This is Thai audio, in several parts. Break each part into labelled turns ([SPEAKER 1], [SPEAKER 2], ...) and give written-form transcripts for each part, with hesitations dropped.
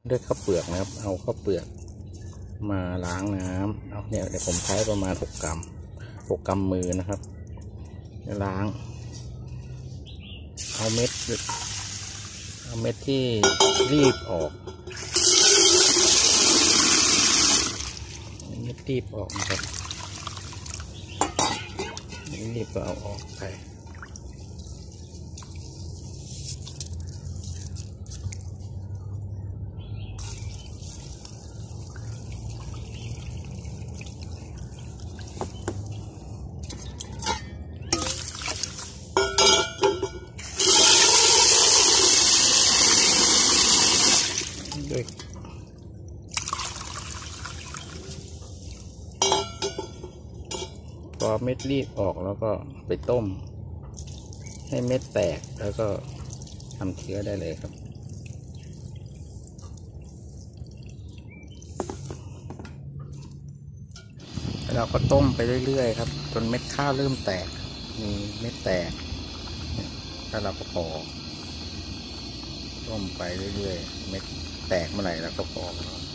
[SPEAKER 1] ด้วยข้าวเปลือกนะครับเอาข้าวเปลือกมาล้างน้ำเอาเนี่ยเดี๋ยวผมใช้ประมาณ6 กรัมมือนะครับล้างเอาเม็ดที่รีบออกเม็ดรีบออกนะครับรีบก็เอาออกไปด้วยพอเม็ดรีบออกแล้วก็ไปต้มให้เม็ดแตกแล้วก็ทำเชื้อได้เลยครับเราก็ต้มไปเรื่อยๆครับจนเม็ดข้าวเริ่มแตกมีเม็ดแตกถ้าเราก็พอต้มไปเรื่อยๆเม็ดแตกเมื่อไหร่เราก็พอ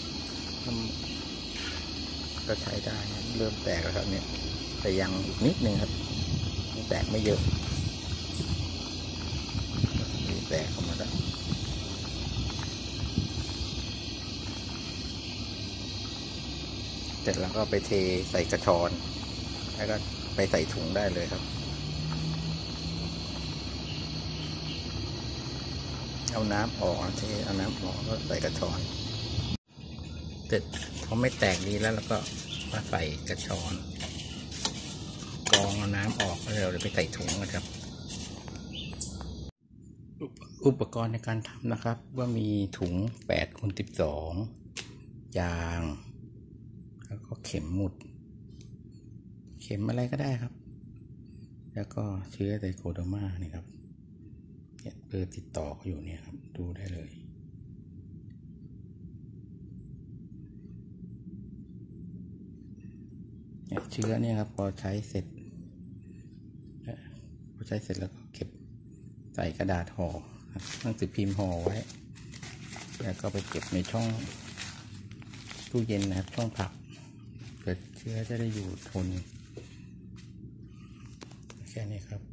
[SPEAKER 1] ก็ใช้ได้เริ่มแตกแล้วครับเนี่ยแต่ยังอีกนิดนึงครับแตกไม่เยอะมีแตกออกมาแล้วเสร็จแล้วก็ไปเทใส่กระชอนแล้วก็ไปใส่ถุงได้เลยครับเอาน้ำออกเทเอาน้ำออกก็ใส่กระชอนเสร็จพอไม่แตกดีแล้วเราก็มาใส่กระชอนกรองเอาน้ำออกแล้วเราไปใส่ถุงนะครับอุปกรณ์ในการทำนะครับว่ามีถุง8x12ยางแล้วก็เข็มหมุดเข็มอะไรก็ได้ครับแล้วก็เชื้อไตโคเดอร์มานี่ครับเนี่ยเบอร์ติดต่ออยู่เนี่ยครับดูได้เลยเนี่ยเชื้อเนี่ยครับพอใช้เสร็จแล้วก็เก็บใส่กระดาษห่อหนังสือพิมพ์ห่อไว้แล้วก็ไปเก็บในช่องตู้เย็นนะครับช่องผักเกิดเชื้อจะได้อยู่ทนแค่นี้ครับ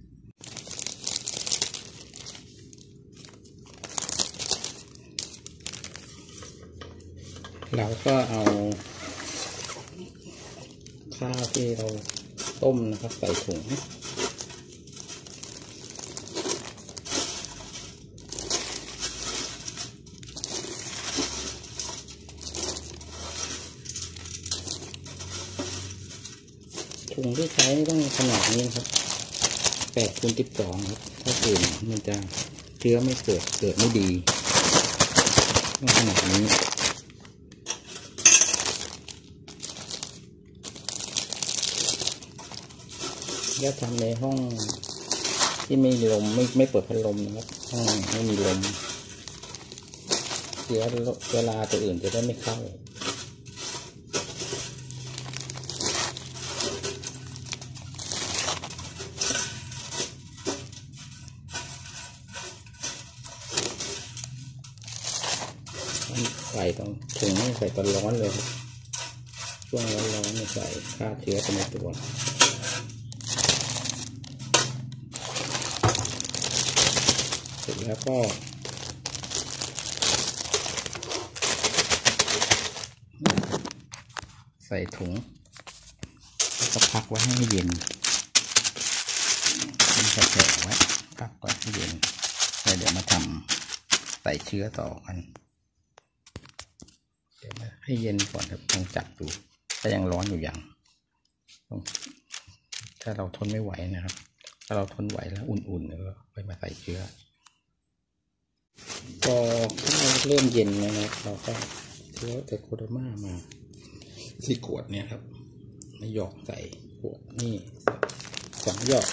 [SPEAKER 1] เราก็เอาข้าวที่เราต้มนะครับใส่ถุงถุงที่ใช้ต้องขนาดนี้ครับ8x12ครับถ้าอื่นมันจะเชื้อไม่เกิดไม่ดีต้องขนาดนี้ถ้าทำในห้องที่ไม่มีลมไม่เปิดพัดลมนะครับห้องไม่มีลมเชื้อราตัวอื่นจะได้ไม่เข้าใส่ตรงถุงนี่ใส่ตอนร้อนเลยครับช่วงร้อนๆใส่ฆ่าเชื้อไปในตัวเสร็จแล้วก็ใส่ถุงแล้วก็พักไว้ให้เย็นแฉะไว้พักไว้ให้เย็นแล้วเดี๋ยวมาทำใส่เชื้อต่อกันเดี๋ยวมาให้เย็นก่อนครับลองจับดูถ้ายังร้อนอยู่อย่างถ้าเราทนไม่ไหวนะครับถ้าเราทนไหวแล้วอุ่นๆก็ไปมาใส่เชื้อพอเริ่มเย็นนะครับเราก็เชื้อไตโคเดอร์มามาที่ขวดเนี่ยครับมาหยอกใส่ขวดนี่2 หยอก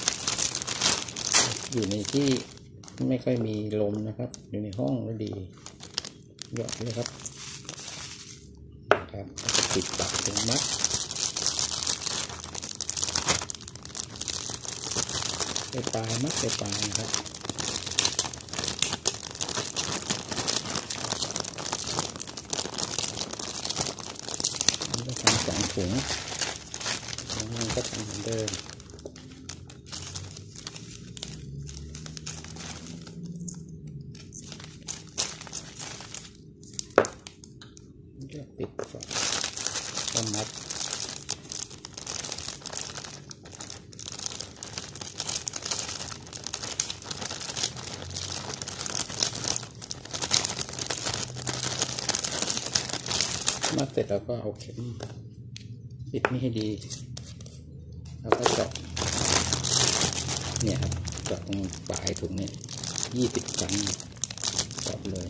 [SPEAKER 1] อยู่ในที่ไม่ค่อยมีลมนะครับอยู่ในห้องก็ดีหยอกเลยครับปิดปากตรงมัดไปปลายมัดไปปลายนะครับ 2 ถุงแล้วมันก็ทำเหมือนเดิมปิดฝาก็มัดเสร็จแล้วก็เอาเข็มปิดนี่ให้ดีแล้วก็เจาะเนี่ยครับเจาะตรงปลายถุงเนี่ย20 ครั้งเจาะเลย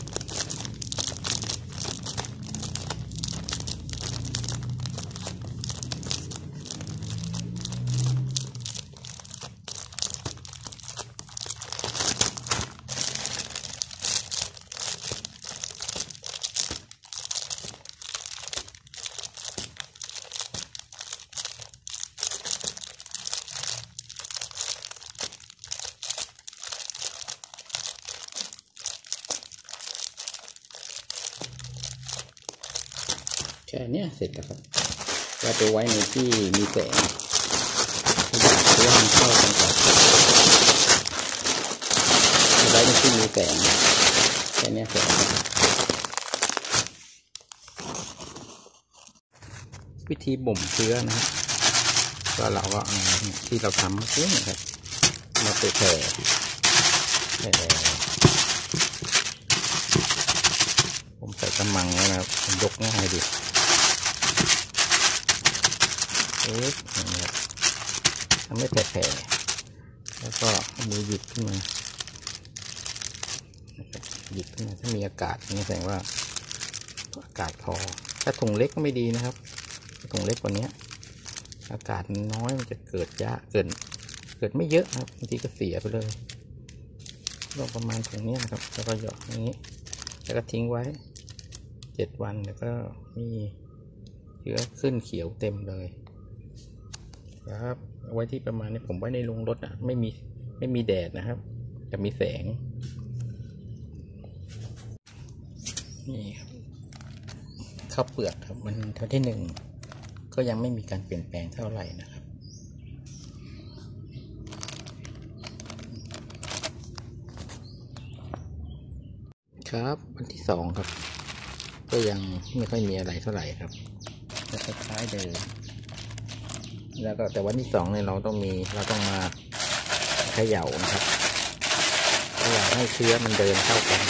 [SPEAKER 1] แค่นี้เสร็จแล้วครับเราไปไว้ในที่มีแสงเพื่อให้เข้ากันก่อนไว้ในที่มีแสงแค่นี้เสร็จแล้ววิธีบ่มเชื้อนะครับก็เราก็ที่เราทำเมื่อกี้นะครับมาไปแผ่ผมใส่กระมังแล้วนะครับยกง่ายดีอย่างนี้ทำให้แผ่แล้วก็เอามือหยิบขึ้นมาหยิบขึ้นมาถ้ามีอากาศนี่แสดงว่าอากาศพอถ้าถุงเล็กก็ไม่ดีนะครับถุงเล็กกว่านี้อากาศน้อยมันจะเกิดยะเกิดไม่เยอะครับบางทีก็เสียไปเลยก็ประมาณถุงนี้นะครับแล้วก็หยอดอย่างนี้แล้วก็ทิ้งไว้7 วันแล้วก็มีเชื้อขึ้นเขียวเต็มเลยครับเอาไว้ที่ประมาณนี้ผมไว้ในโรงรถอ่ะไม่มีแดดนะครับจะมีแสงนี่ครับข้าวเปลือกครับมันเท่าที่1ก็ยังไม่มีการเปลี่ยนแปลงเท่าไหร่นะครับครับวันที่2ครับก็ยังไม่ค่อยมีอะไรเท่าไหร่ครับจะคล้ายๆเดิมแล้วก็แต่วันที่2เนี่ยเราต้องมาเขย่านะครับเขย่าให้เชื้อมันเดินเข้ากัน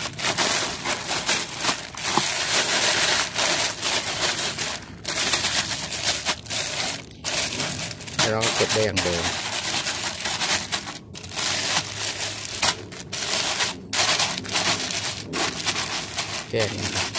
[SPEAKER 1] แล้วเราเก็บได้อย่างเดิมแค่นี้ครับ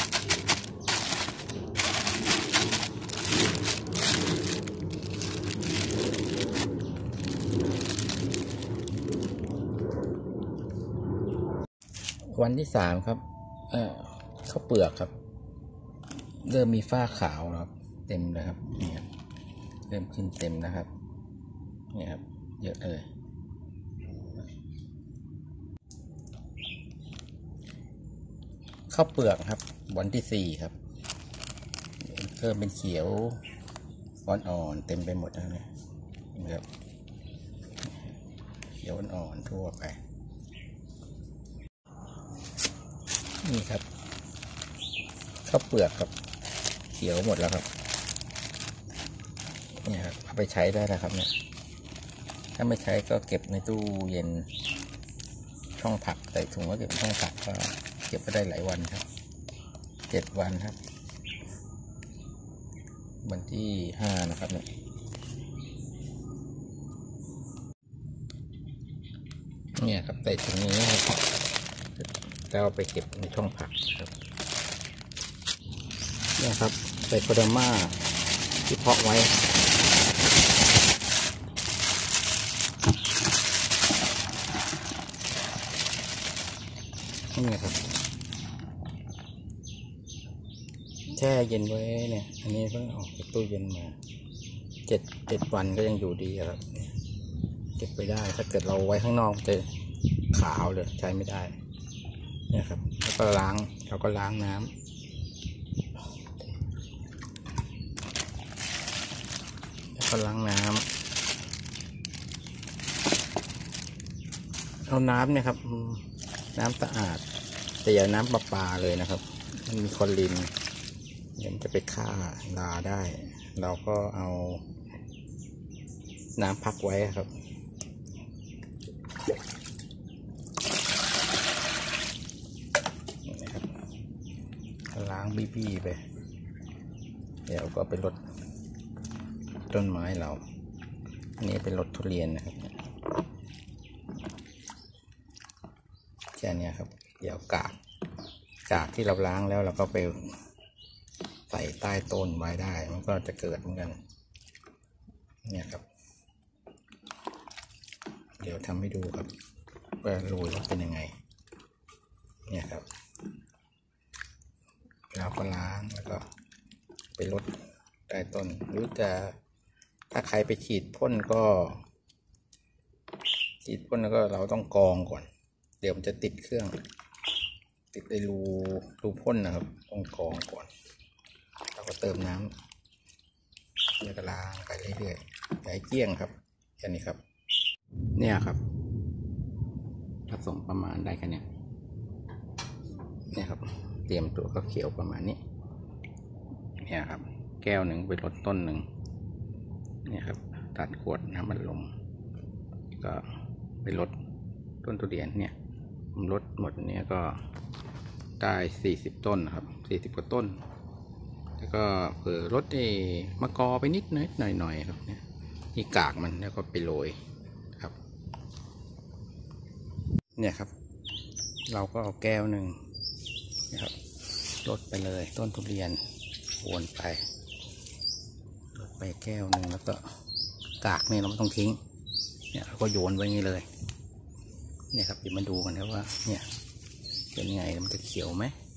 [SPEAKER 1] วันที่3ครับข้าวเปลือกครับเริ่มมีฝ้าขาวครับเต็มเลยครับนี่ครับเริ่มขึ้นเต็มนะครับนี่ครับเยอะเลยข้าวเปลือกครับวันที่4ครับเริ่มเป็นเขียวอ่อนๆเต็มไปหมดแล้วเนี่ยครับเขียวอ่อนๆทั่วไปนี่ครับข้าวเปลือกครับเขียวหมดแล้วครับนี่ครับเอาไปใช้ได้นะครับเนี่ยถ้าไม่ใช้ก็เก็บในตู้เย็นช่องผักใส่ถุงแล้วเก็บช่องผักก็เก็บไปได้หลายวันครับ7 วันครับวันที่5นะครับเนี่ยครับใส่ถุงนี้นะครับแล้วไปเก็บในช่องผักครับเนี่ยครับใส่โคโดม่าที่เพาะไว้นี่ครับแช่เย็นไว้เนี่ยอันนี้เพิ่งออกจากตู้เย็นมา7 วันก็ยังอยู่ดีครับเก็บไปได้ถ้าเกิดเราไว้ข้างนอกจะขาวเลยใช้ไม่ได้เนี่ยครับแล้วก็เราก็ล้างน้ำก็ล้างน้ำเอาน้ำเนี่ยครับน้ำสะอาดแต่อย่าน้ำประปาเลยนะครับมันมีคลอรีนเดี๋ยวมันจะไปฆ่าราได้เราก็เอาน้ำพักไว้ครับนี่นะครับล้างบี้ๆไปเดี๋ยวก็ไปรดต้นไม้เราอันนี้เป็นรดทุเรียนนะครับแค่นี้ครับเดี๋ยวกากที่เราล้างแล้วเราก็ไปใส่ใต้ต้นไว้ได้มันก็จะเกิดเหมือนกันเนี่ยครับเดี๋ยวทำให้ดูครับว่าโรยแล้วเป็นยังไงเนี่ยครับเราก็ล้างแล้วก็ไปรดใต้ต้นหรือจะถ้าใครไปฉีดพ่นก็ฉีดพ่นแล้วก็เราต้องกรองก่อนเดี๋ยวมันจะติดเครื่องติดในรูพ่นนะครับต้องกรองก่อนเราก็เติมน้ำแล้วก็ล้างไปเรื่อยๆอย่าให้เกลี้ยงครับแค่นี้ครับเนี่ยครับผสมประมาณได้แค่นี้เนี่ยครับเตรียมตัวก็เขียวประมาณนี้เนี่ยครับแก้วหนึ่งไปรดต้นหนึ่งเนี่ยครับตัดขวดน้ำมันลมก็ไปรดต้นทุเรียนเนี่ยผมรดหมดเนี่ยก็ได้40 ต้นครับ40 กว่าต้นแล้วก็เผื่อรดมะกอไปนิดหน่อยครับเนี่ยที่กากมันแล้วก็ไปโรยครับเนี่ยครับเราก็เอาแก้วหนึ่งนะครับรดไปเลยต้นทุเรียนวนไปรดไปแก้วหนึ่งแล้วก็กากเนี่ยเราไม่ต้องทิ้งเนี่ยเราก็โยนไว้อย่างนี้เลยเนี่ยครับเดี๋ยวมาดูกันนะว่าเนี่ยเป็นไงมันจะเขียวไหม